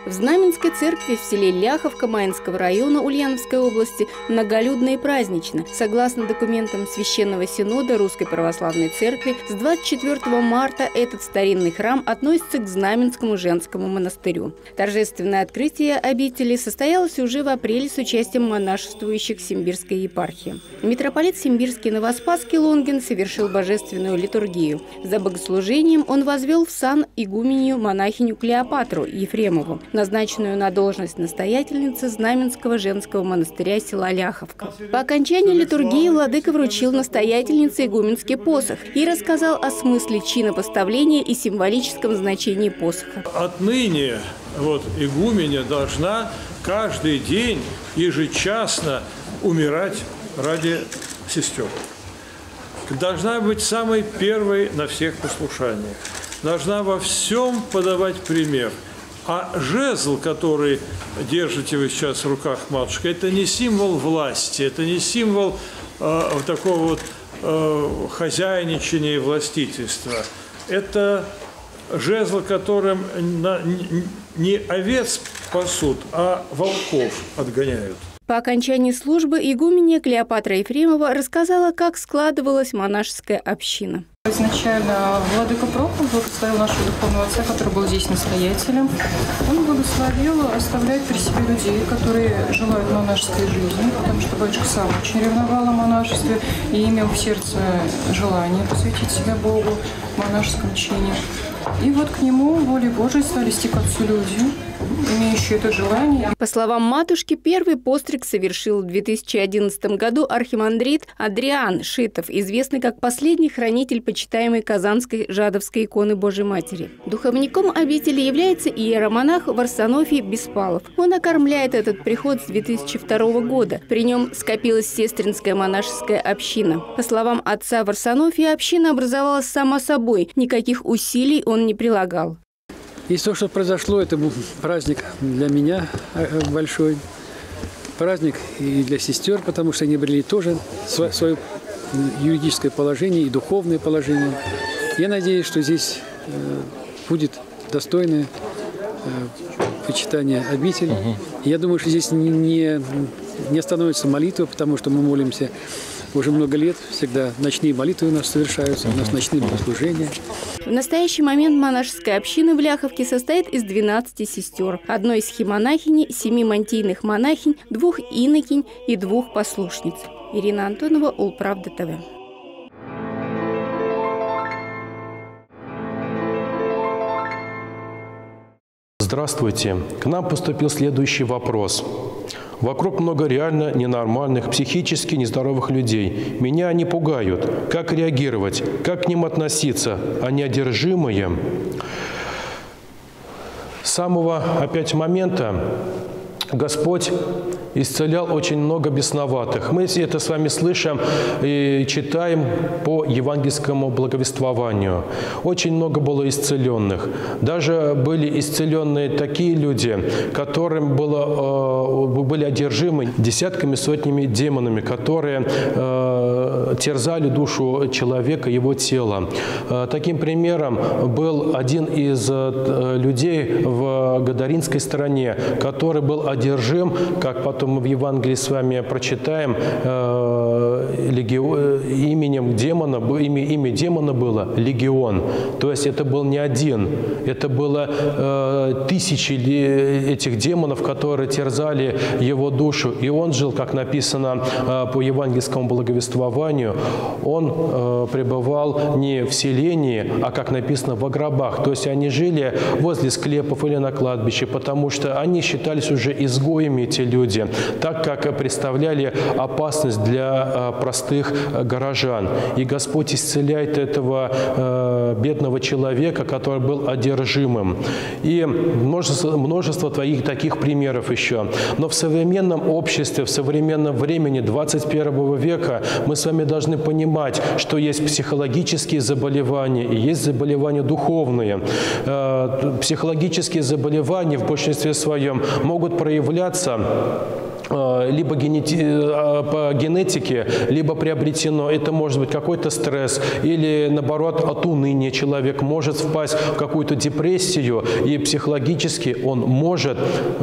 В Знаменской церкви в селе Ляховка Маинского района Ульяновской области многолюдно и празднично. Согласно документам Священного Синода Русской Православной Церкви, с 24 марта этот старинный храм относится к Знаменскому женскому монастырю. Торжественное открытие обители состоялось уже в апреле с участием монашествующих Симбирской епархии. Митрополит Симбирский Новоспасский Лонгин совершил божественную литургию. За богослужением он возвел в сан игуменью монахиню Клеопатру Ефремову, назначенную на должность настоятельницы Знаменского женского монастыря села Ляховка. По окончании литургии владыка вручил настоятельнице игуменский посох и рассказал о смысле чинопоставления и символическом значении посоха. Отныне игуменя должна каждый день ежечасно умирать ради сестер. Должна быть самой первой на всех послушаниях. Должна во всем подавать пример. А жезл, который держите вы сейчас в руках, матушка, это не символ власти, это не символ такого хозяйничания и властительства. Это жезл, которым не овец пасут, а волков отгоняют. По окончании службы игуменья Клеопатра Ефремова рассказала, как складывалась монашеская община. Изначально владыка Прохор благословил нашего духовного отца, который был здесь настоятелем. Он благословил оставлять при себе людей, которые желают монашеской жизни, потому что батюшка сам очень ревновал о монашестве и имел в сердце желание посвятить себя Богу в монашеском чине. И вот к нему волей Божией стали стекаться люди, имеющие это желание. По словам матушки, первый постриг совершил в 2011 году архимандрит Адриан Шитов, известный как последний хранитель почитаемой Казанской Жадовской иконы Божьей Матери. Духовником обители является иеромонах Варсонофий Беспалов. Он окормляет этот приход с 2002 года. При нем скопилась сестринская монашеская община. По словам отца Варсонофия, община образовалась сама собой, никаких усилий он не прилагал. И то, что произошло, это был праздник для меня большой, праздник и для сестер, потому что они обрели тоже свое юридическое положение и духовное положение. Я надеюсь, что здесь будет достойное почитание обители. Я думаю, что здесь не остановится молитва, потому что мы молимся уже много лет, всегда ночные молитвы у нас совершаются, у нас ночные богослужения. В настоящий момент монашеская община в Ляховке состоит из 12 сестер, одной схимонахини, 7 мантийных монахинь, 2 инокинь и 2 послушниц. Ирина Антонова, Улправда ТВ. Здравствуйте. К нам поступил следующий вопрос. Вокруг много реально ненормальных, психически нездоровых людей. Меня они пугают. Как реагировать? Как к ним относиться? Они одержимые? С самого опять момента Господь исцелял очень много бесноватых. Мы это с вами слышим и читаем по евангельскому благовествованию. Очень много было исцеленных. Даже были исцеленные такие люди, которым были одержимы десятками, сотнями демонами, которые терзали душу человека, его тело. Таким примером был один из людей в Гадаринской стране, который был одержим, как потом мы в Евангелии с вами прочитаем, именем демона, имя демона было Легион. То есть это был не один, это было тысячи этих демонов, которые терзали его душу. И он жил, как написано по евангельскому благовествованию, он пребывал не в селении, а, как написано, во гробах. То есть они жили возле склепов или на кладбище, потому что они считались уже изгоями, эти люди, так как представляли опасность для простых горожан. И Господь исцеляет этого бедного человека, который был одержимым. И множество таких примеров еще. Но в современном обществе, в современном времени 21 века мы с вами должны понимать, что есть психологические заболевания и есть заболевания духовные. Психологические заболевания в большинстве своем могут проявляться либо по генетике, либо приобретено. Это может быть какой-то стресс или, наоборот, от уныния человек может впасть в какую-то депрессию, и психологически он может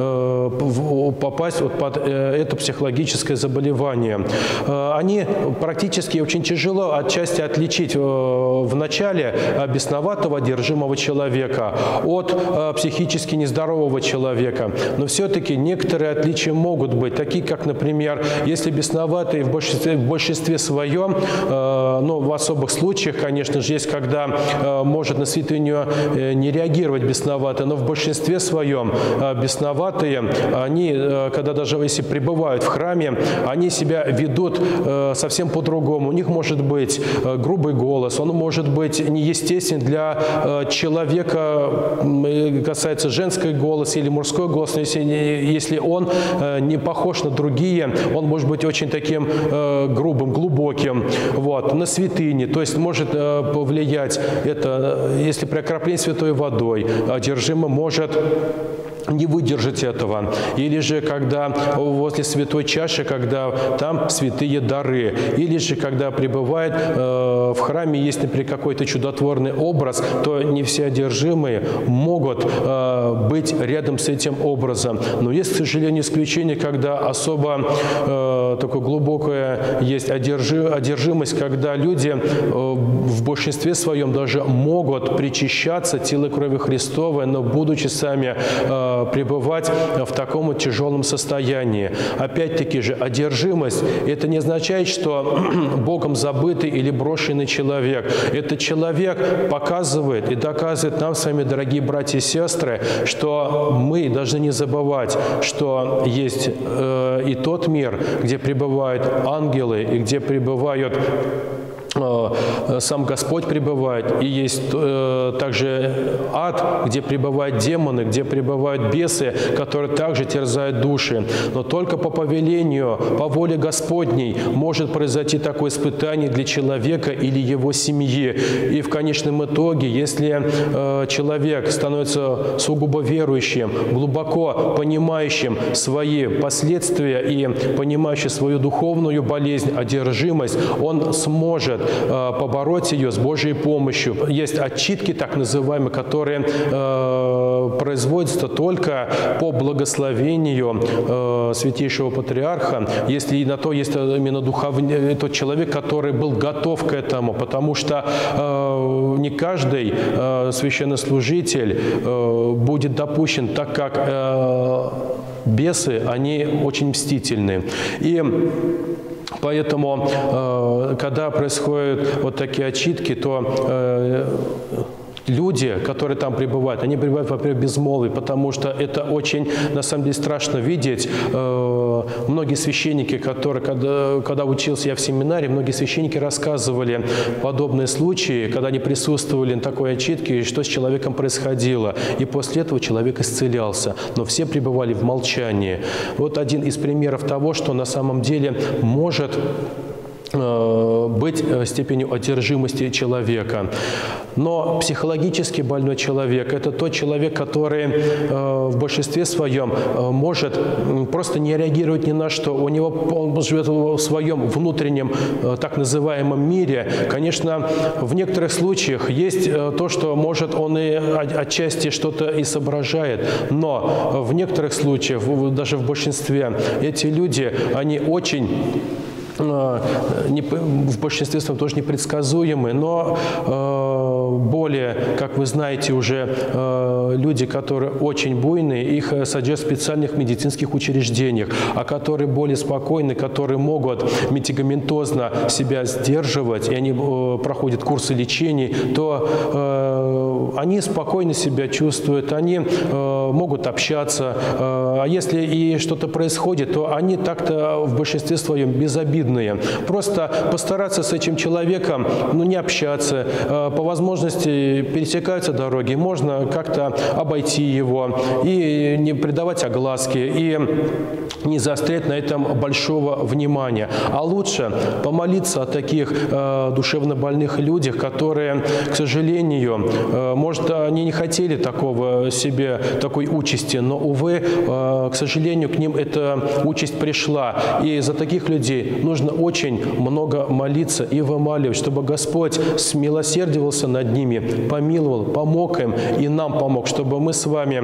попасть под это психологическое заболевание. Они практически очень тяжело отчасти отличить в начале бесноватого, одержимого человека от психически нездорового человека. Но все-таки некоторые отличия могут быть, такие как, например, если бесноватый в большинстве своем, ну, в особых случаях, конечно же, есть, когда может на святыню не реагировать бесноватый, но в большинстве своем бесноватые, они, когда даже если пребывают в храме, они себя ведут совсем по-другому. У них может быть грубый голос, он может быть неестественен для человека, касается женский голос или мужской голос, но если он не похож на другие, он может быть очень таким грубым, глубоким, вот, на святыне, то есть может повлиять это, если при окроплении святой водой, одержимый может не выдержать этого. Или же, когда возле святой чаши, когда там святые дары. Или же, когда пребывает в храме, есть, например, какой-то чудотворный образ, то не все одержимые могут быть рядом с этим образом. Но есть, к сожалению, исключение, когда особо такое глубокое есть одержимость, когда люди в большинстве своем даже могут причащаться телу и крови Христовой, но будучи сами пребывать в таком тяжелом состоянии. Опять-таки же, одержимость – это не означает, что Богом забытый или брошенный человек. Этот человек показывает и доказывает нам с вами, дорогие братья и сестры, что мы должны не забывать, что есть и тот мир, где пребывают ангелы и где пребывают сам Господь пребывает, и есть также ад, где пребывают демоны, где пребывают бесы, которые также терзают души. Но только по повелению, по воле Господней может произойти такое испытание для человека или его семьи. И в конечном итоге, если человек становится сугубо верующим, глубоко понимающим свои последствия и понимающим свою духовную болезнь, одержимость, он сможет побороть ее с Божьей помощью. Есть отчитки, так называемые, которые производятся только по благословению Святейшего Патриарха, если на то есть именно тот человек, который был готов к этому, потому что не каждый священнослужитель будет допущен, так как бесы, они очень мстительны. И поэтому, когда происходят вот такие отчитки, то люди, которые там пребывают, они пребывают, во-первых, в безмолвии, потому что это очень, на самом деле, страшно видеть. Многие священники, которые, когда учился я в семинаре, многие священники рассказывали подобные случаи, когда они присутствовали на такой отчитке, что с человеком происходило. И после этого человек исцелялся. Но все пребывали в молчании. Вот один из примеров того, что на самом деле может быть степенью одержимости человека. Но психологически больной человек – это тот человек, который в большинстве своем может просто не реагировать ни на что. Он живет в своем внутреннем так называемом мире. Конечно, в некоторых случаях есть то, что может он и отчасти что-то и соображает, но в некоторых случаях, даже в большинстве, эти люди, они очень в большинстве своем тоже непредсказуемы, но более, как вы знаете, уже люди, которые очень буйные, их содержат в специальных медицинских учреждениях, а которые более спокойны, которые могут медикаментозно себя сдерживать, и они проходят курсы лечения, то они спокойно себя чувствуют, они могут общаться, а если и что-то происходит, то они так-то в большинстве своем безобидны. Просто постараться с этим человеком, не общаться, по возможности пересекаются дороги, можно как-то обойти его и не придавать огласки, и не заострять на этом большого внимания. А лучше помолиться о таких душевно больных людях, которые, к сожалению, Может, они не хотели такой участи, но, увы, к сожалению, к ним эта участь пришла. И за таких людей нужно очень много молиться и вымаливать, чтобы Господь смилосердивался над ними, помиловал, помог им и нам помог, чтобы мы с вами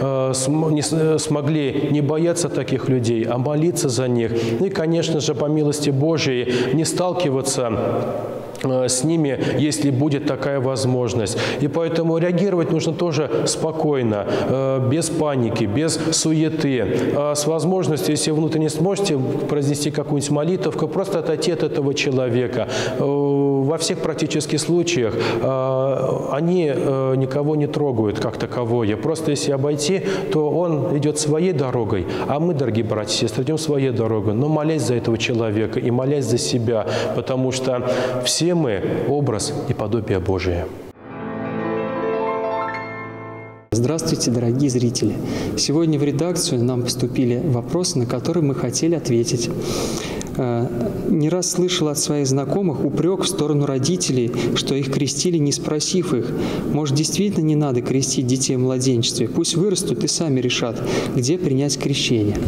смогли не бояться таких людей, а молиться за них. И, конечно же, по милости Божией не сталкиваться с ними, если будет такая возможность. И поэтому реагировать нужно тоже спокойно, без паники, без суеты. С возможностью, если вы внутренне сможете произнести какую-нибудь молитву, просто отойти от этого человека. Во всех практических случаях они никого не трогают как таковое. Просто если обойти, то он идет своей дорогой, а мы, дорогие братья и сестры, идем своей дорогой, но молясь за этого человека и молясь за себя, потому что все мы образ и подобие Божие. Здравствуйте, дорогие зрители! Сегодня в редакцию нам поступили вопросы, на которые мы хотели ответить. Не раз слышал от своих знакомых упрек в сторону родителей, что их крестили, не спросив их. Может, действительно не надо крестить детей в младенчестве? Пусть вырастут и сами решат, где принять крещение.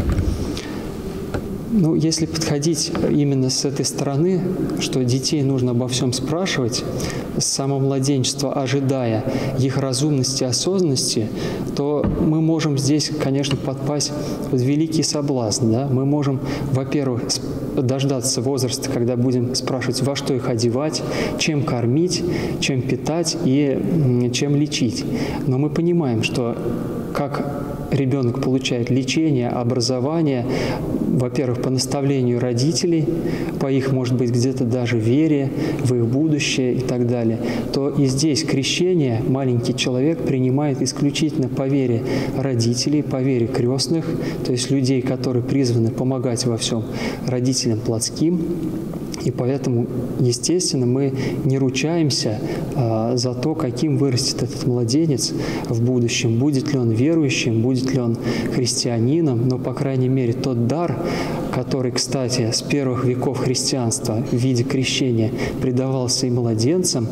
Ну, если подходить именно с этой стороны, что детей нужно обо всем спрашивать, с самого младенчества ожидая их разумности и осознанности, то мы можем здесь, конечно, подпасть в великий соблазн. Да? Мы можем, во-первых, дождаться возраста, когда будем спрашивать, во что их одевать, чем кормить, чем питать и чем лечить. Но мы понимаем, что как ребенок получает лечение, образование, во-первых, по наставлению родителей, по их, может быть, где-то даже вере в их будущее и так далее, то и здесь крещение маленький человек принимает исключительно по вере родителей, по вере крестных, то есть людей, которые призваны помогать во всем родителям плотским. И поэтому, естественно, мы не ручаемся за то, каким вырастет этот младенец в будущем, будет ли он верующим, будет ли он христианином, но, по крайней мере, тот дар, который, кстати, с первых веков христианства в виде крещения придавался и младенцам,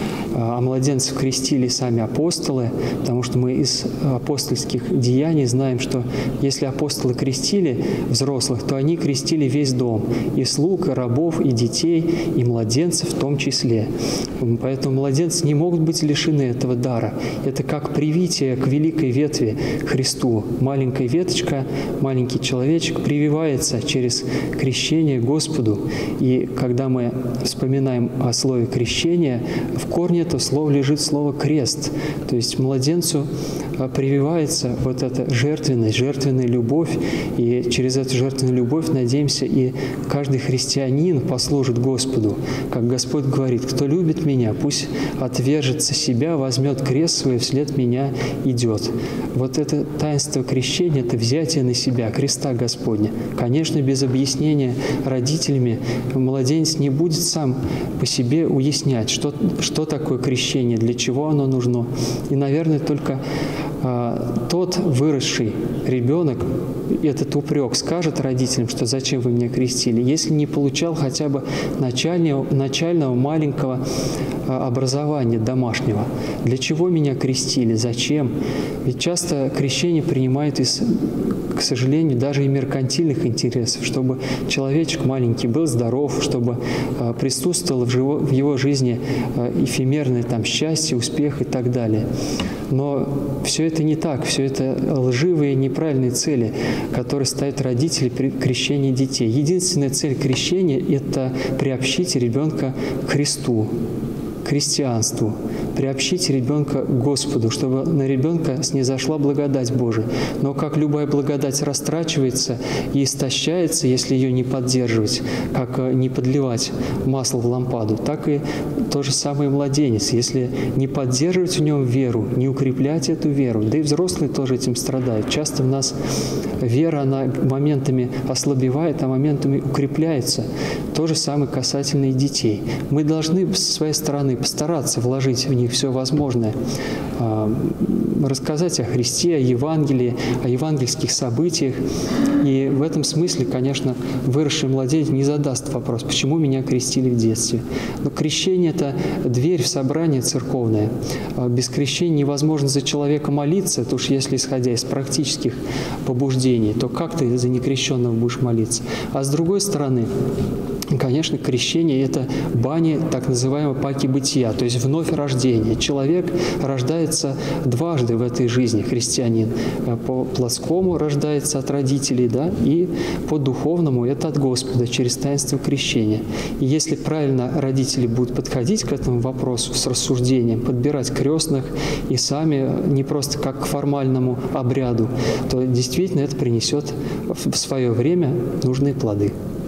а младенцев крестили сами апостолы, потому что мы из апостольских деяний знаем, что если апостолы крестили взрослых, то они крестили весь дом, и слуг, и рабов, и детей, и младенцев в том числе. Поэтому младенцы не могут быть лишены этого дара. Это как привитие к великой ветви Христу. Маленькая веточка, маленький человечек прививается через крещение Господу. И когда мы вспоминаем о слове крещения, в корне этого слова лежит слово «крест». То есть младенцу прививается вот эта жертвенность, жертвенная любовь. И через эту жертвенную любовь, надеемся, и каждый христианин послужит Господу. Как Господь говорит: «Кто любит Меня, пусть отвержется себя, возьмет крест свой, вслед Меня идет». Вот это таинство крещения – это взятие на себя креста Господня. Конечно, без объяснения родителями младенец не будет сам по себе уяснять, что такое крещение, для чего оно нужно. И, наверное, только тот выросший ребенок этот упрек скажет родителям, что зачем вы меня крестили, если не получал хотя бы начального маленького образования домашнего. Для чего меня крестили, зачем? Ведь часто крещение принимают из, к сожалению, даже и меркантильных интересов, чтобы человечек маленький был здоров, чтобы присутствовало в его жизни эфемерное там счастье, успех и так далее. Но все это не так, все это лживые, неправильные цели, которые ставят родители при крещении детей. Единственная цель крещения – это приобщить ребенка к Христу, к христианству, приобщить ребенка к Господу, чтобы на ребенка снизошла благодать Божия. Но как любая благодать растрачивается и истощается, если ее не поддерживать, как не подливать масло в лампаду, так и то же самое младенец. Если не поддерживать в нем веру, не укреплять эту веру, да и взрослые тоже этим страдают. Часто в нас вера, она моментами ослабевает, а моментами укрепляется. То же самое касательно и детей. Мы должны с своей стороны постараться вложить в них них все возможное. Рассказать о Христе, о Евангелии, о евангельских событиях. И в этом смысле, конечно, выросший младенец не задаст вопрос, почему меня крестили в детстве. Но крещение – это дверь в собрание церковное. Без крещения невозможно за человека молиться, то уж если исходя из практических побуждений, то как ты за некрещенного будешь молиться? А с другой стороны, конечно, крещение – это баня так называемого паки бытия, то есть вновь рождение. Человек рождается дважды в этой жизни, христианин. По плотскому рождается от родителей, да, и по духовному – это от Господа через таинство крещения. И если правильно родители будут подходить к этому вопросу с рассуждением, подбирать крестных и сами не просто как к формальному обряду, то действительно это принесет в свое время нужные плоды.